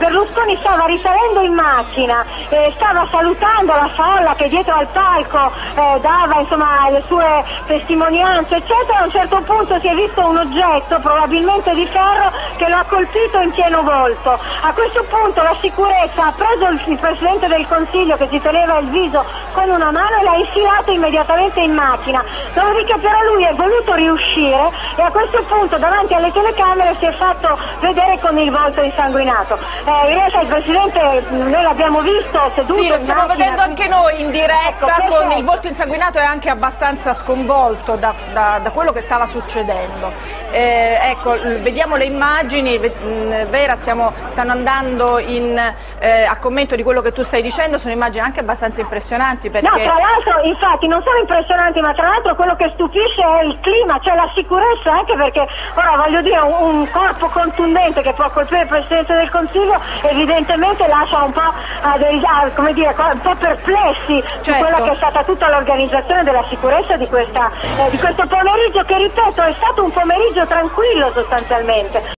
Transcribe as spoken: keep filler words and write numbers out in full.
Berlusconi stava risalendo in macchina e stava salutando la folla che dietro al palco eh, dava insomma le sue testimonianze eccetera. A un certo punto si è visto un oggetto probabilmente di ferro che lo ha colpito in pieno volto. A questo punto la sicurezza ha preso il, il Presidente del Consiglio che si teneva il viso con una mano e l'ha infilato immediatamente in macchina, dopodiché però lui è voluto riuscire e a questo punto davanti alle telecamere si è fatto vedere con il volto insanguinato. Eh, in realtà il Presidente noi l'abbiamo visto seduto sì, lo in stiamo macchina, vedendo anche noi in diretta, ecco, con il volto insanguinato e anche abbastanza sconvolto da, da, da quello che stava succedendo. Eh, ecco, vediamo le immagini, Vera, stiamo, stanno andando in, eh, a commento di quello che tu stai dicendo, sono immagini anche abbastanza impressionanti perché... No, tra l'altro, infatti, non sono impressionanti, ma tra l'altro quello che stupisce è il clima, cioè la sicurezza, anche perché, ora voglio dire, un, un corpo contundente che può colpire il Presidente del Consiglio evidentemente lascia un po', a dei, a, come dire, un po' perplessi certo. su quella che è stata tutta l'organizzazione della sicurezza di, questa, eh, di questo pomeriggio, che ripeto è stato un pomeriggio tranquillo sostanzialmente.